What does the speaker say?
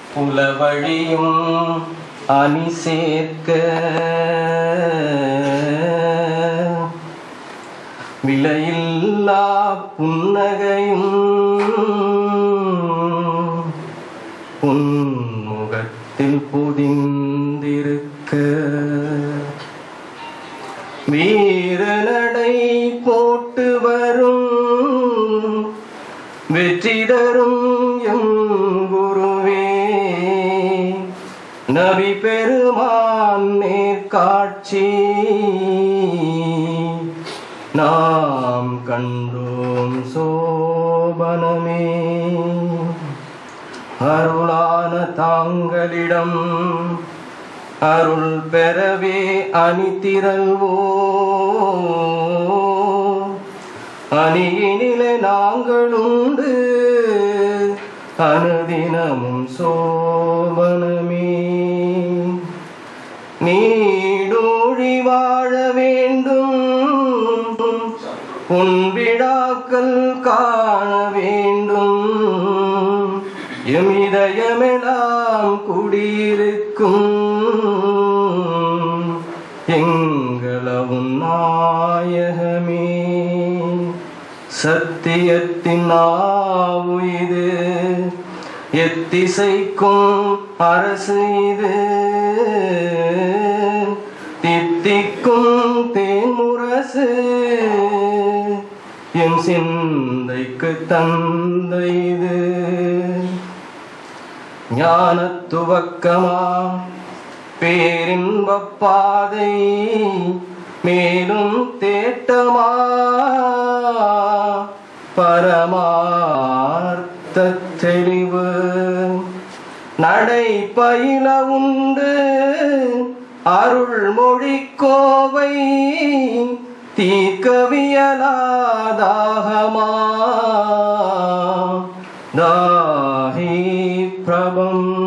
புலவழியும் அணி சேர்க்க விலையில்லா புன்னகையும் புன்முகத்தில் பொதிந்திருக்க வீரநடை போட்டு வரும் வெற்றி தரும் எம் குருவே நபி பெருமான் நேர்காட்சி நாம் கண்டோம் சோபனமே. அருளான தாங்களிடம் அருள் பெறவே அணிதிரள்வோ அணியினிலே நாங்களுண்டு அனுதினமும் சோபனமே. நீடூழி வாழ வேண்டும் உன் விழாக்கள் காண வேண்டும் எமிதயமெல்லாம் குடியிருக்கும் எங்களவும் நாயகமே. சத்தியத்தின் நாவு இது எத்திசைக்கும் அரசு இது தித்திக்கும் தேன்முரசு என் சிந்தைக்கு தந்தை இது. ஞானத்துவக்கமா பேரின்பப் பாதை மேலும் தேட்டமா பரமார்த்த தெளிவு நடை பயில உண்டு அருள்மொழி கோவை தீர்க்கவியலாதாகமா தாஹி பிரபம்